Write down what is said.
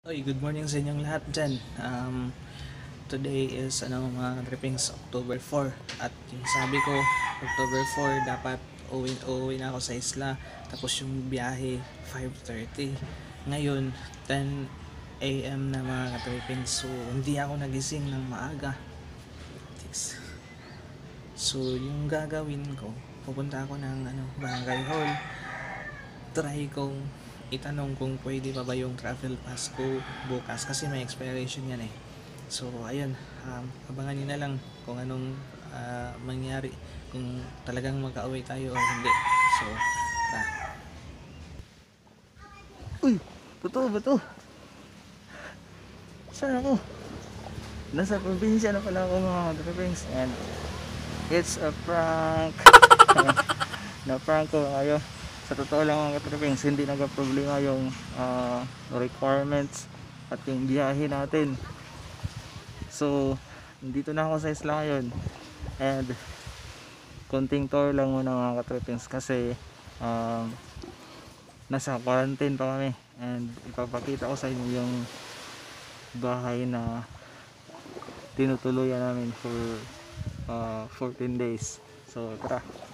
Oy, good morning sa inyong lahat dyan. Today is mga trippings October 4 at yung sabi ko October 4 dapat uwi na ako sa isla, tapos yung biyahe 5:30. Ngayon 10 AM na mga trippings, so hindi ako nagising ng maaga. So yung gagawin ko, pupunta ako ng barangay hall, try kong itanong kung pwede pa ba yung travel pass ko bukas kasi may expiration yan eh. So ayun, abangan nyo na lang kung anong mangyari, kung talagang magka-away tayo o hindi. So tara. Uy, totoo ba to? Saan ako? Nasa probinsya na pala ako mga trippings, and it's a prank. Na prank ko kayo. Sa totoo lang mga trippings, hindi nagka-problema yung requirements at yung biyahe natin. So dito na ako sa isla ngayon, and konting tour lang muna mga trippings kasi nasa quarantine pa kami, and ipapakita ko sa inyo yung bahay na tinutuluyan namin for 14 days. So tara.